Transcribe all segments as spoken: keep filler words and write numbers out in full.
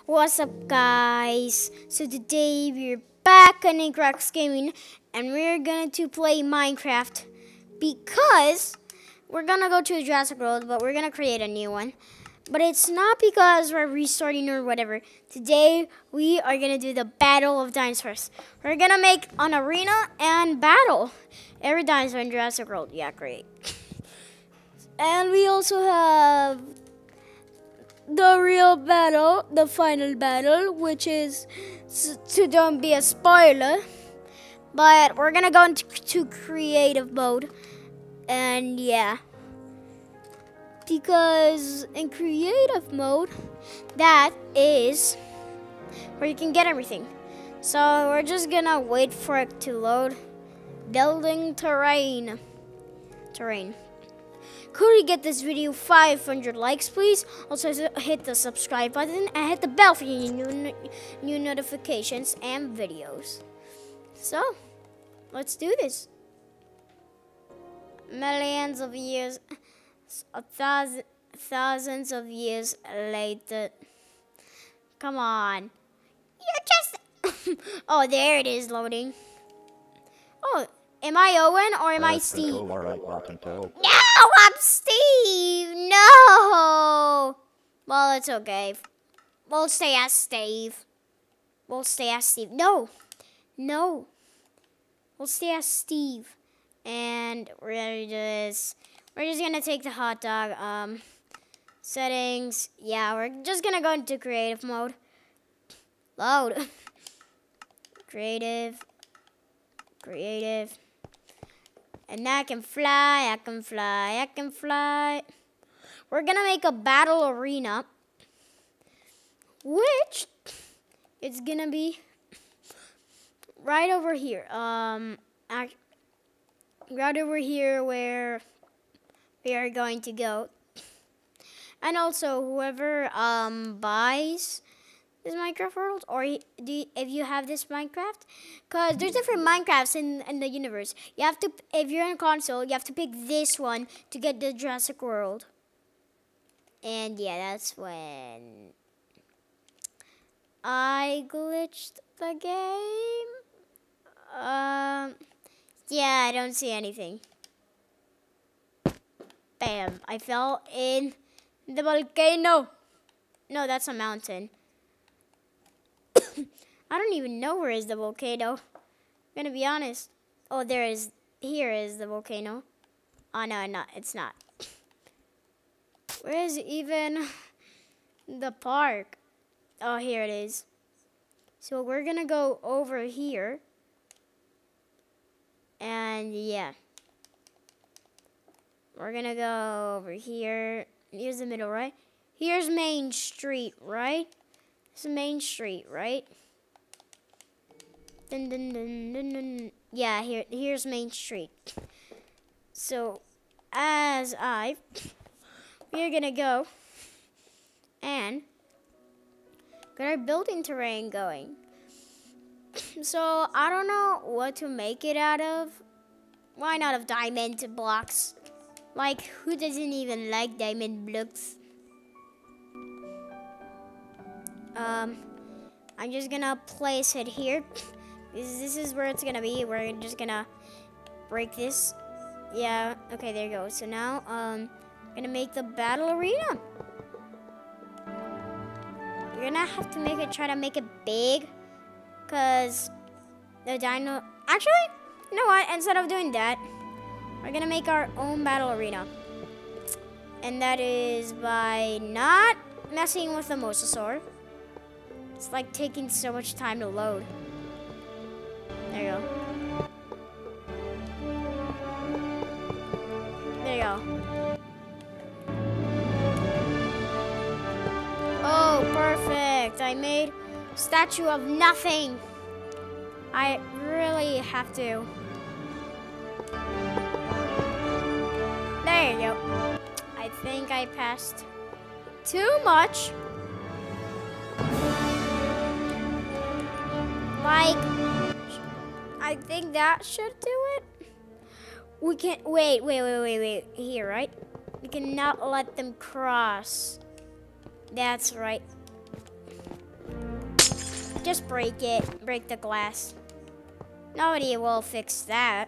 What's up, guys? So today we're back on Incorrect Gaming, and we're gonna to play Minecraft because we're gonna go to Jurassic World, but we're gonna create a new one. But it's not because we're restarting or whatever. Today we are gonna do the Battle of Dinosaurs. We're gonna make an arena and battle every dinosaur in Jurassic World. Yeah, great. And we also have the real battle, the final battle, which is to don't be a spoiler, but we're gonna go into to creative mode, and yeah, because in creative mode, that is where you can get everything. So we're just gonna wait for it to load. Building terrain, terrain. Could we get this video five hundred likes, please? Also, hit the subscribe button and hit the bell for your new, new notifications and videos. So, let's do this. Millions of years, a thousand, thousands of years later. Come on. You're just... Oh, there it is loading. Oh. Am I Owen or am I Steve? No, I'm Steve. No. Well, it's okay. We'll stay as Steve. We'll stay as Steve. No. No. We'll stay as Steve. And we're just we're just gonna take the hot dog. Um settings. Yeah, we're just gonna go into creative mode. Load. Creative. Creative. And I can fly, I can fly, I can fly. We're gonna make a battle arena, which it's gonna be right over here. Um, right over here where we are going to go. And also, whoever um buys this Minecraft world, or do you, if you have this Minecraft, because there's different Minecrafts in, in the universe. You have to, if you're on a console, you have to pick this one to get the Jurassic World. And yeah, that's when I glitched the game. Um, yeah, I don't see anything. Bam! I fell in the volcano. No, that's a mountain. I don't even know where is the volcano. I'm gonna be honest. Oh, there is. Here is the volcano. Oh no, not. It's not. Where is even the park? Oh, here it is. So we're gonna go over here. And yeah, we're gonna go over here. Here's the middle, right? Here's Main Street, right? This is Main Street, right? Dun, dun, dun, dun, dun. Yeah, here, here's Main Street. So, as I, we're gonna go and get our building terrain going. So, I don't know what to make it out of. Why not of diamond blocks? Like, who doesn't even like diamond blocks? Um, I'm just gonna place it here. This, this is where it's gonna be. We're just gonna break this. Yeah, okay, there you go. So now, um, I'm gonna make the battle arena. You're gonna have to make it, try to make it big, cause the dino, actually, you know what? Instead of doing that, we're gonna make our own battle arena. And that is by not messing with the mosasaur. It's like taking so much time to load. There you go. There you go. Oh, perfect. I made a statue of nothing. I really have to. There you go. I think I passed too much. Like, I think that should do it. We can wait, wait, wait, wait, wait. Here, right? We cannot let them cross. That's right. just break it. Break the glass. Nobody will fix that.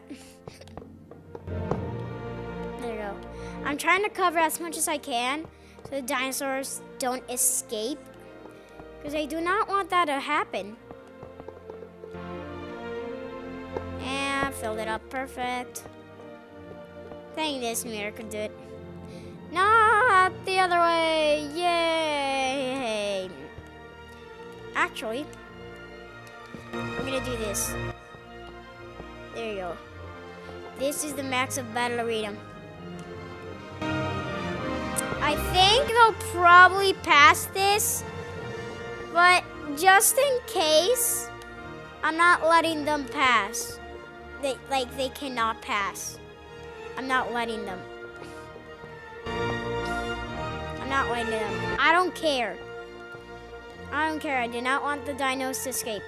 There you go. I'm trying to cover as much as I can so the dinosaurs don't escape. Because I do not want that to happen. And filled it up perfect. I think this mirror could do it. Not the other way. Yay. Actually, I'm gonna do this. There you go. This is the max of Battle Arena. I think they'll probably pass this, but just in case, I'm not letting them pass. They like they cannot pass. I'm not letting them. I'm not letting them. I don't care. I don't care. I do not want the dinos to escape.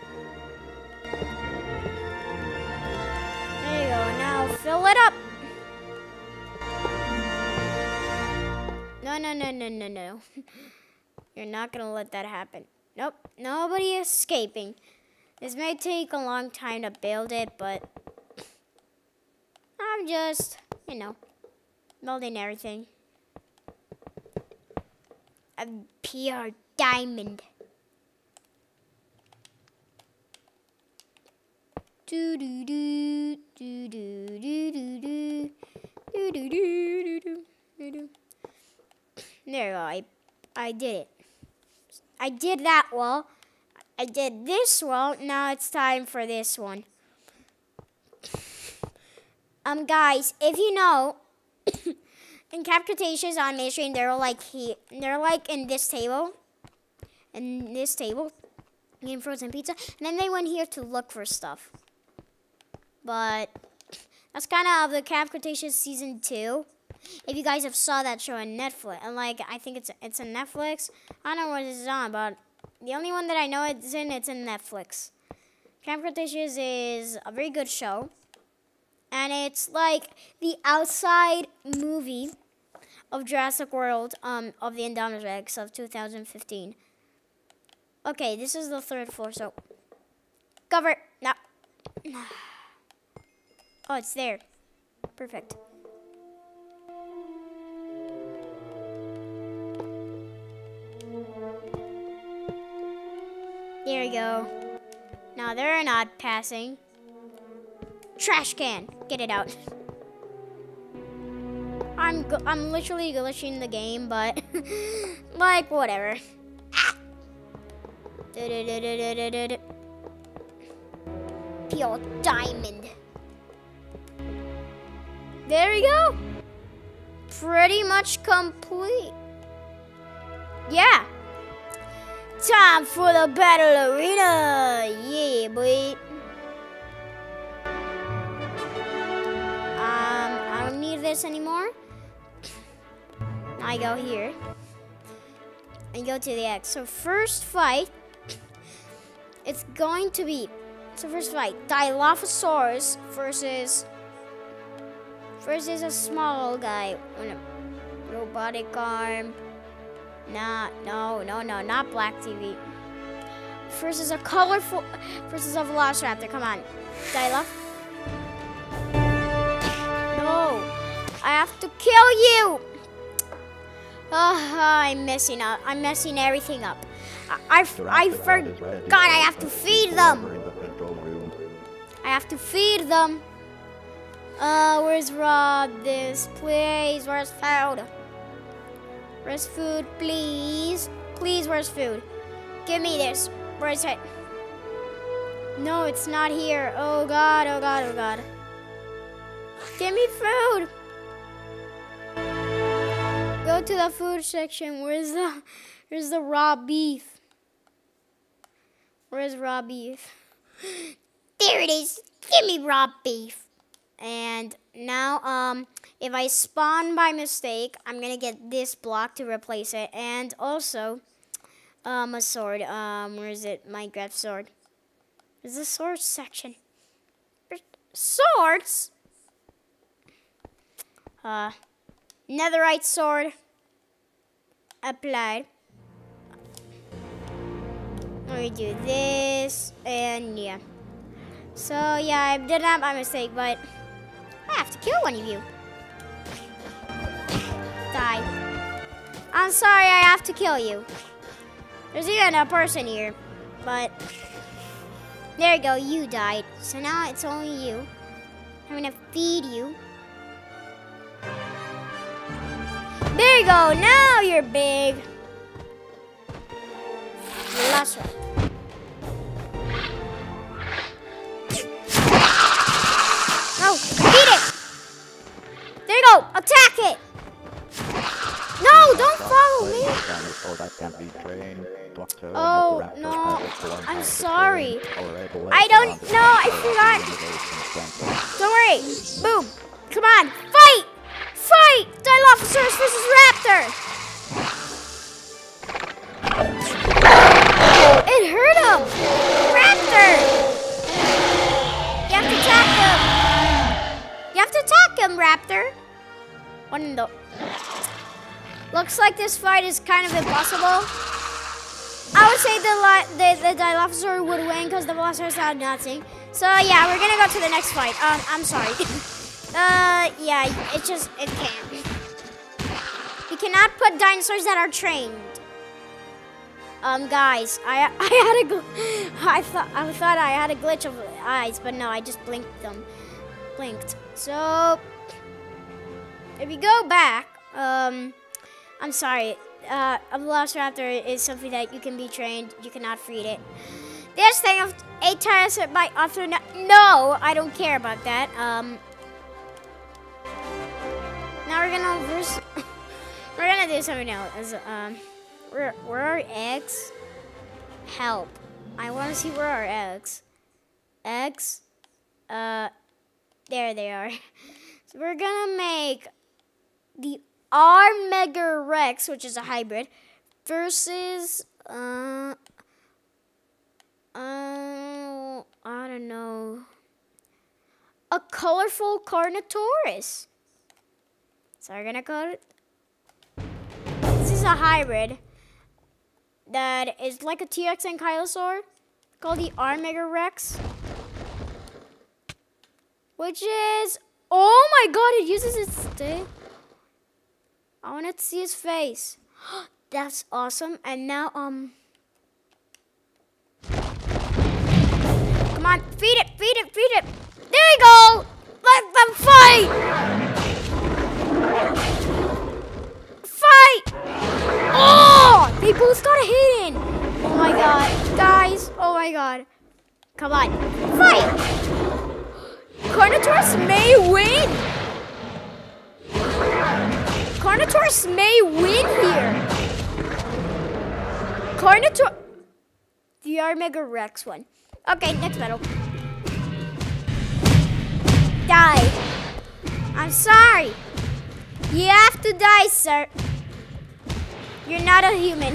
There you go. Now fill it up. No, no, no, no, no, no. You're not gonna let that happen. Nope. Nobody is escaping. This may take a long time to build it, but I'm just, you know, building everything. A pure diamond. Do do do do do do do do do do do do do. There you go. I I did it. I did that wall. I did this wall. Now it's time for this one. Um, guys, if you know, in Cap Cretaceous on Main Street, they're like he, they're like in this table, in this table, getting frozen pizza, and then they went here to look for stuff. But that's kind of the Cap Cretaceous season two. If you guys have saw that show on Netflix, and like I think it's it's on Netflix. I don't know what it's on, but the only one that I know it's in, it's in Netflix. Cap Cretaceous is a very good show. And it's like the outside movie of Jurassic World, um, of the Indominus Rex of two thousand fifteen. Okay, this is the third floor, so cover. No. Oh, it's there. Perfect. There you go. Now they're not passing. Trash can, get it out. I'm go I'm literally glitching the game, but like whatever. Ah. Pure diamond. There you go. Pretty much complete. Yeah. Time for the battle arena. Yeah, boy. This anymore. Now I go here and go to the X. So first fight, it's going to be so first fight Dilophosaurus versus versus a small guy with a robotic arm. Nah, no, no, no, not Black T V. Versus a colorful versus a Velociraptor. Come on, Diloph. No. I have to kill you! Oh, I'm messing up. I'm messing everything up. I, I, I forgot I have to feed them. I have to feed them. Uh, where's Rob? This, please. Where's food? Where's food, please? Please, where's food? Give me this. Where's it? No, it's not here. Oh, God, oh, God, oh, God. Give me food. Go to the food section. Where's the where's the raw beef? Where's raw beef? There it is. Give me raw beef. And now um if I spawn by mistake, I'm gonna get this block to replace it. And also um a sword. Um where is it? Minecraft sword. There's the sword section. There's swords? Uh Netherite sword applied. We do this, and yeah. So yeah, I did that by mistake, but I have to kill one of you. Die. I'm sorry, I have to kill you. There's even a person here, but there you go, you died. So now it's only you. I'm gonna feed you. There you go, now you're big. Last one. No, beat it! There you go, attack it! No, don't follow me! Oh, no, I'm sorry. I don't know, I forgot. Don't worry, boom, come on, fight! Fight! Dilophosaurus versus Raptor! It hurt him! Raptor! You have to attack him! You have to attack him, Raptor! One in the... Looks like this fight is kind of impossible. I would say the the, the Dilophosaurus would win because the Velociraptor had nothing. So yeah, we're gonna go to the next fight. Um, I'm sorry. uh, yeah, it just, it can't. You cannot put dinosaurs that are trained. Um, guys, I I had a gl I thought I thought I had a glitch of eyes, but no, I just blinked them, blinked. So if you go back, um, I'm sorry. Uh, a Velociraptor is something that you can be trained. You cannot feed it. This thing of eight times by author. No, I don't care about that. Um, now we're gonna verse. We're gonna do something else. Um. Where, where are eggs? Help. I want to see where are eggs. Eggs? Uh, there they are. So we're gonna make the R Mega Rex, which is a hybrid, versus, uh, uh, I don't know, a colorful Carnotaurus. So we're gonna call it, this is a hybrid that is like a T Rex and Ankylosaur, called the R Mega Rex, which is, oh my god, it uses its tail. I want to see his face. That's awesome. And now, um, come on, feed it, feed it, feed it. There we go. Let them fight. Fight. Oh, they both got a hit in. Oh my god, guys. Oh my god. Come on, fight. Carnotaurus may win. Carnotaurus may win here. Carnotaurus. The R Mega Rex one. Okay, next battle. Die. I'm sorry. You have to die, sir. You're not a human.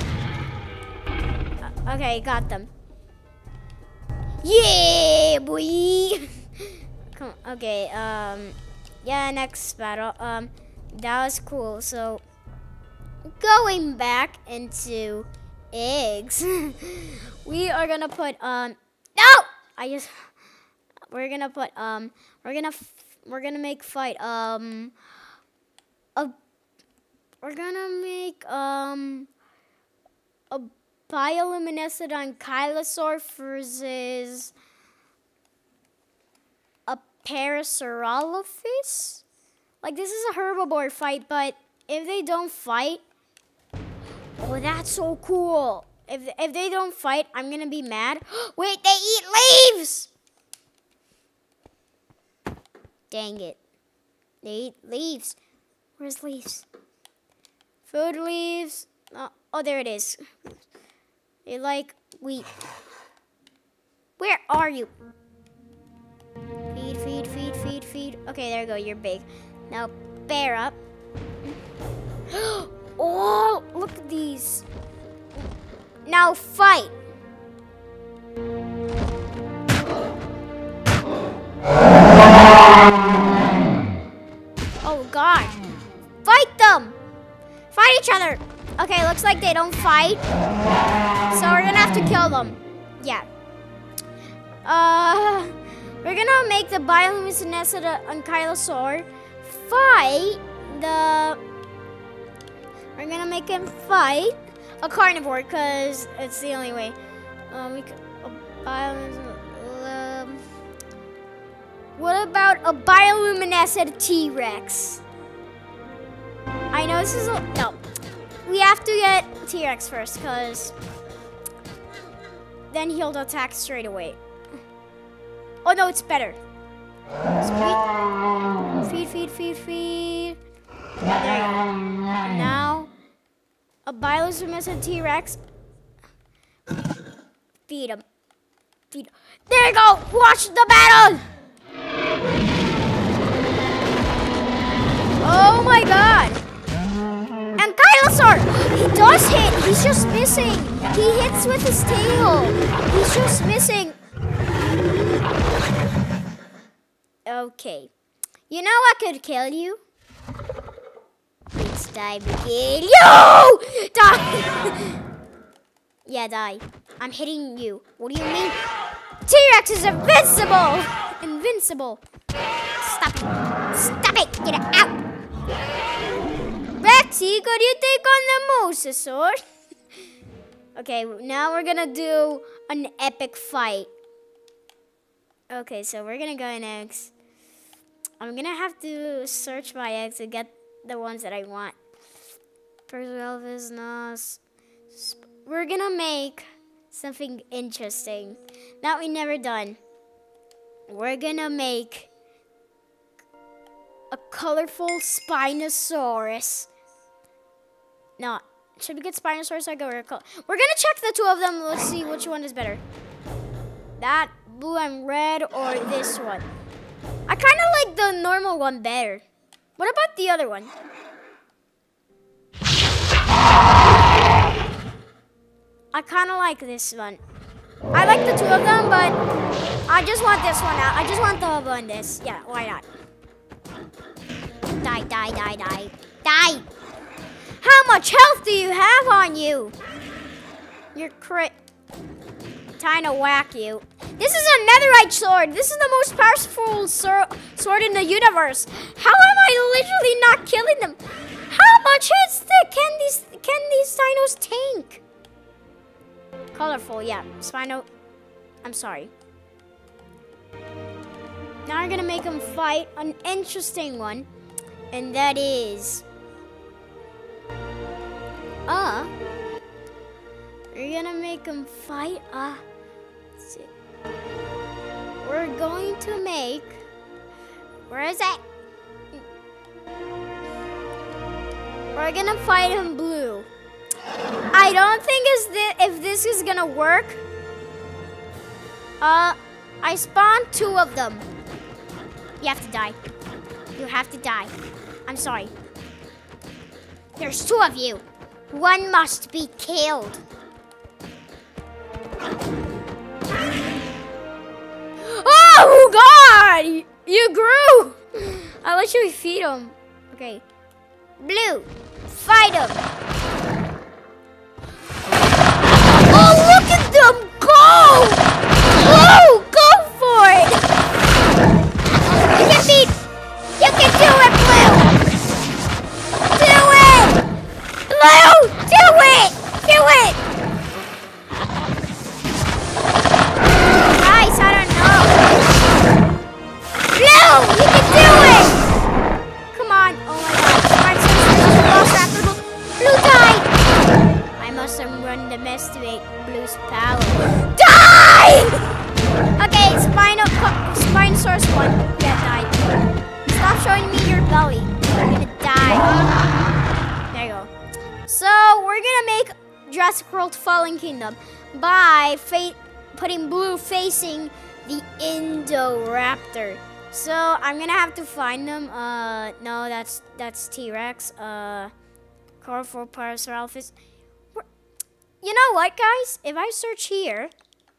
Uh, okay, got them. Yeah, boy. Come on. Okay, um, yeah, next battle. Um, that was cool. So, going back into eggs, we are gonna put um. No, I just. We're gonna put um. We're gonna f we're gonna make fight um. A. We're gonna make um. A bioluminescent ankylosaur versus a Parasaurolophus. Like, this is a herbivore fight, but if they don't fight, oh, that's so cool. If if they don't fight, I'm gonna be mad. Wait, they eat leaves. Dang it. They eat leaves. Where's leaves? Food leaves. Oh, oh, there it is. They like wheat. Where are you? Feed, feed, feed, feed, feed. Okay, there you go. You're big. Now, bear up. Oh, look at these. Now, fight. Oh, God. Fight them. Fight each other. Okay, looks like they don't fight. So we're gonna have to kill them. Yeah. Uh, we're gonna make the bioluminescent ankylosaur fight the... We're gonna make him fight a carnivore because it's the only way. Um, we could, a bioluminescent... Um, what about a bioluminescent T-Rex? I know this is a... No. We have to get T-Rex first, because then he'll attack straight away. Oh no, it's better. Feed, feed, feed, feed. There you go. Now, a bioluminescent T-Rex. Feed him. Feed him. There you go. Watch the battle. Oh my god. Ankylosaur! He does hit! He's just missing! He hits with his tail! He's just missing! Okay. You know I could kill you? It's time to kill you! Die! Yeah, die. I'm hitting you. What do you mean? T-Rex is invincible! Invincible! Stop it! Stop it! Get it out! Rexy, could you take on the mosasaur? Okay, now we're gonna do an epic fight. Okay, so we're gonna go next. I'm gonna have to search my eggs to get the ones that I want. First Elvis, Nos. We're gonna make something interesting that we never done. We're gonna make a colorful Spinosaurus. No, should we get Spinosaurus or go? We're gonna check the two of them. Let's see which one is better. That blue and red or this one? I kind of like the normal one better. What about the other one? I kind of like this one. I like the two of them, but I just want this one out. I just want the one this. Yeah, why not? Die, die, die, die, die! How much health do you have on you? You're crit. Trying to whack you. This is a netherite sword. This is the most powerful sword in the universe. How am I literally not killing them? How much hits can these can these dinos tank? Colorful, yeah. Spino. I'm sorry. Now I'm gonna make them fight an interesting one. And that is, uh, we're gonna make them fight, uh, let's see. We're going to make, where is it? We're gonna fight him blue. I don't think is this, if this is gonna work. Uh, I spawned two of them. You have to die. You have to die. I'm sorry. There's two of you. One must be killed. Oh, God! You grew! I'll let you feed him. Okay. Blue, fight him. Oh, look at them go! Blue, go for it! You can beat... You can do it, Blue! Do it! Blue, do it! Do it! Guys, I don't know. Blue, you can do it! Come on. Oh my God. Blue died! I must underestimate Blue's power. Die! Okay, Spino, Spinosaurus one. Yeah, died. Stop showing me your belly. You're gonna die. There you go. So, we're gonna make Jurassic World Fallen Kingdom by fa putting Blue facing the Indoraptor. So, I'm gonna have to find them. Uh, no, that's that's T-Rex. Uh, Colorful Parasaurolophus. You know what, guys? If I search here,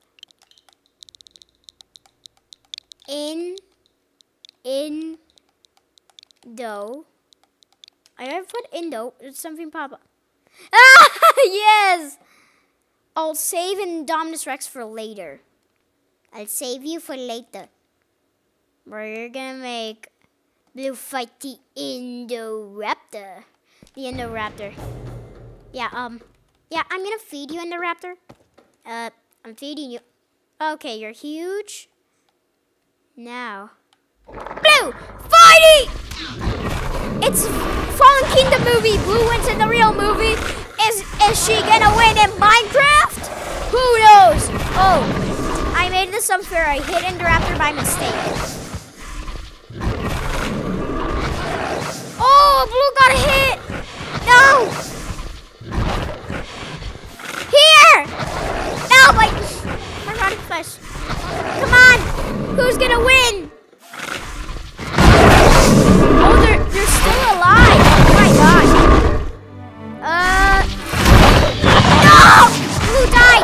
in, in, Indo. I have put Indo. It's something pop up. Ah, yes! I'll save Indominus Rex for later. I'll save you for later. We're gonna make Blue fight the Indoraptor. The Indoraptor. Yeah, um, yeah, I'm gonna feed you, Indoraptor. Uh, I'm feeding you. Okay, you're huge. Now. Blue, fighting! It's Fallen Kingdom movie. Blue wins in the real movie. Is is she gonna win in Minecraft? Who knows? Oh, I made this unfair. I hit Indoraptor by mistake. Oh, Blue got hit. No. Here. No, my my rotten flesh. Come on. Who's gonna win? Oh, they're they're still alive. Oh my gosh. Uh. No! Blue died.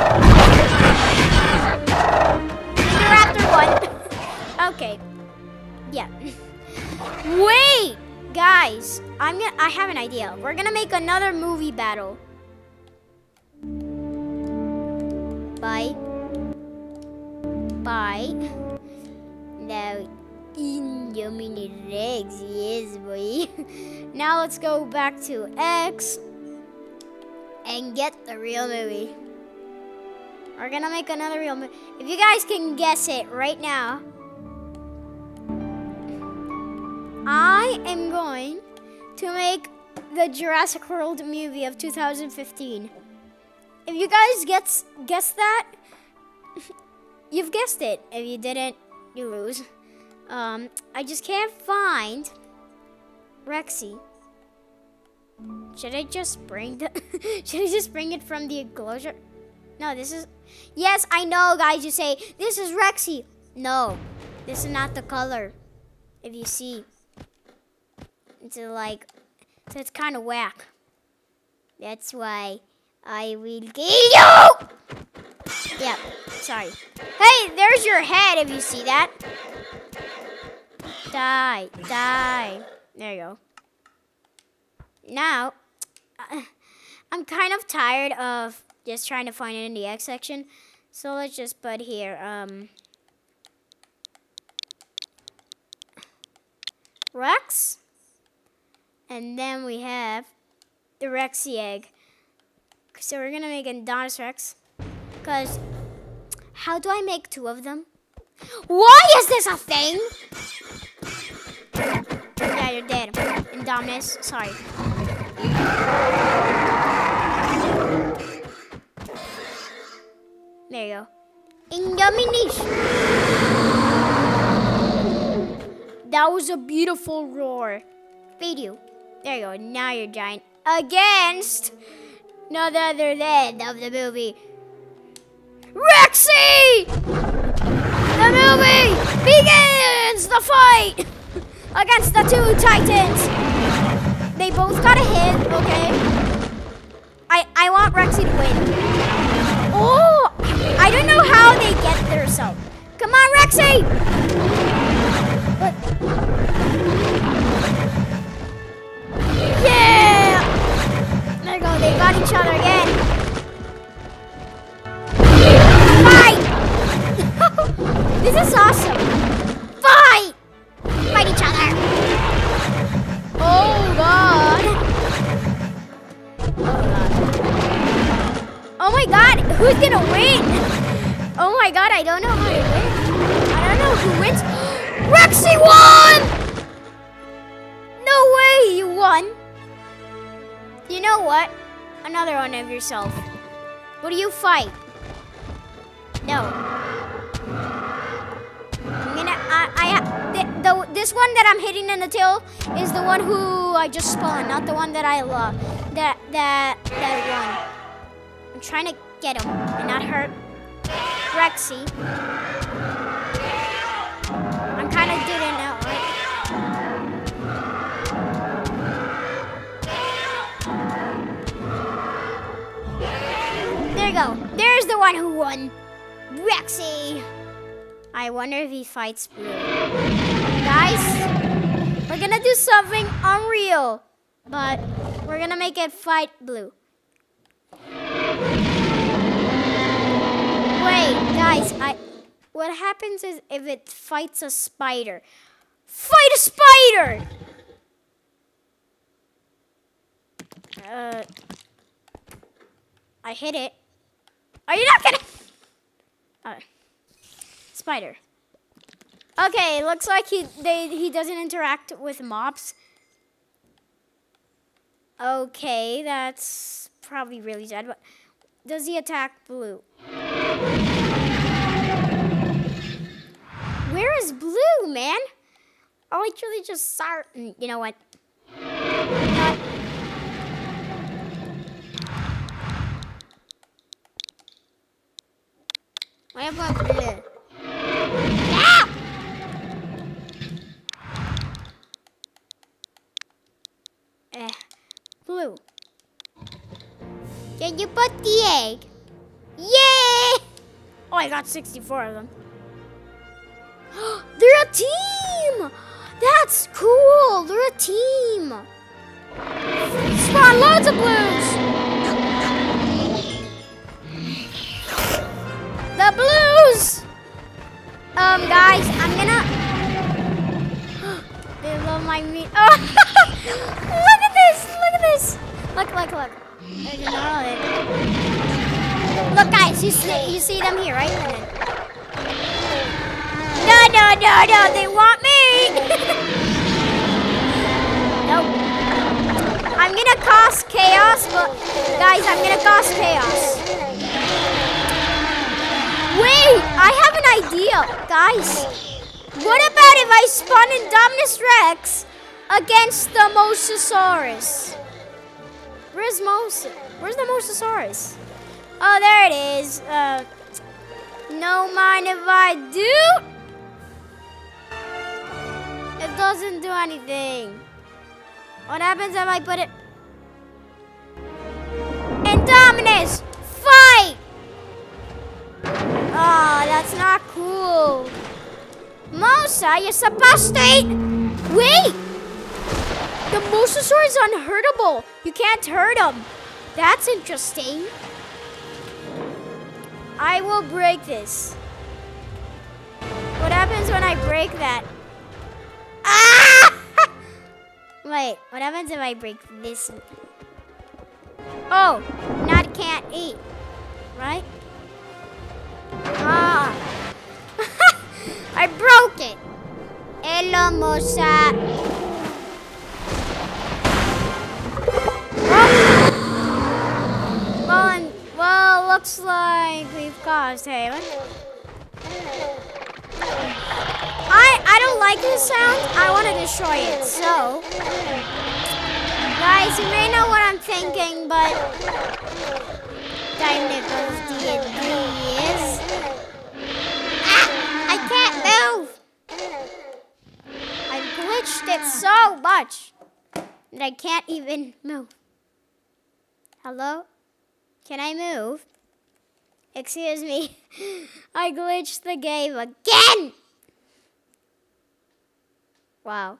Indoraptor won. Okay. Yeah. Wait, guys. I'm gonna. I have an idea. We're gonna make another movie battle. Bye. Bye. Now. Indomie Rex, yes boy. Now let's go back to X and get the real movie. We're gonna make another real movie. If you guys can guess it right now, I am going to make the Jurassic World movie of two thousand fifteen. If you guys guess guess that, you've guessed it. If you didn't, you lose. Um, I just can't find Rexy. Should I just bring the? Should I just bring it from the enclosure? No, this is. Yes, I know, guys. You say this is Rexy. No, this is not the color. If you see, it's like, so it's kind of whack. That's why I will kill you. Yeah, sorry. Hey, there's your head. If you see that. Die, die. There you go. Now, uh, I'm kind of tired of just trying to find it in the X section. So let's just put here, um, Rex. And then we have the Rexy egg. So we're going to make a Indominus Rex. Because, how do I make two of them? Why is this a thing? Yeah, you're dead. Indominus, sorry. There you go. Indominus. That was a beautiful roar. Feed you. There you go. Now you're giant. Against none other than of the movie, Rexy! The movie begins the fight against the two titans. They both got a hit, okay? I, I want Rexy to win. Oh, I don't know how they get there, so. Come on, Rexy! What? Yeah! There you go, they got each other again. Fight! This is awesome. Fight! Fight each other. Oh god. Oh god. Oh my god, who's gonna win? Oh my god, I don't know how to win. I don't know who wins. Rexy won! No way you won. You know what? Another one of yourself. What do you fight? No. I'm gonna, I, I, the, the, this one that I'm hitting in the tail is the one who I just spawned, not the one that I love. That, that, that one. I'm trying to get him and not hurt Rexy. I'm kind of doing it now, right? There you go. There's the one who won. Rexy. I wonder if he fights Blue. Guys, we're gonna do something unreal, but we're gonna make it fight Blue. what happens is if it fights a spider. Fight a spider! Uh, I hit it. Are you not gonna? Uh, spider. Okay, looks like he they he doesn't interact with mobs. Okay, that's probably really sad. But does he attack blue? Where is blue, man? I literally just saw. You know what? Not. What about blue? Ah! Eh, blue. Can you put the egg? Yay! Oh, I got sixty-four of them. They're a team! That's cool! They're a team! Spawn loads of blues! The blues! Um, guys, I'm gonna... They love my meat. Oh! Look at this! Look at this! Look, look, look. Look, guys, you see, you see them here, right? No, no, no, no, they want me! Nope. I'm gonna cause chaos, but guys, I'm gonna cause chaos. Wait, I have an idea, guys. What about if I spawn Indominus Rex against the Mosasaurus? Where's Mos? Where's the Mosasaurus? Oh, there it is. Uh, no mind if I do. It doesn't do anything. What happens if I put it? Indominus, fight! Oh, that's not cool. Mosa, you're supposed to eat. Wait! The Mosasaur is unhurtable. You can't hurt him. That's interesting. I will break this. What happens when I break that? Ah! Wait, what happens if I break this? Oh, not can't eat, right? Ah. I broke it. Hello, Mosa. Well, and, well, looks like we've caused haven. I I don't like this sound. I want to destroy it. So, guys, you may know what I'm thinking, but time to go D and D is. Ah, I can't move. I glitched it so much that I can't even move. Hello? Can I move? Excuse me. I glitched the game again! Wow.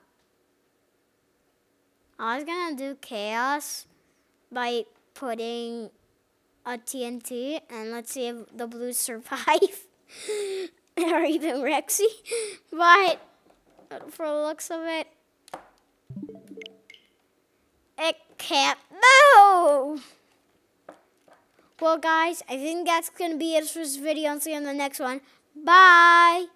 I was gonna do chaos by putting a T N T and let's see if the blues survive. Or even Rexy. But for the looks of it, it can't move. Well, guys, I think that's going to be it for this video. I'll see you in the next one. Bye.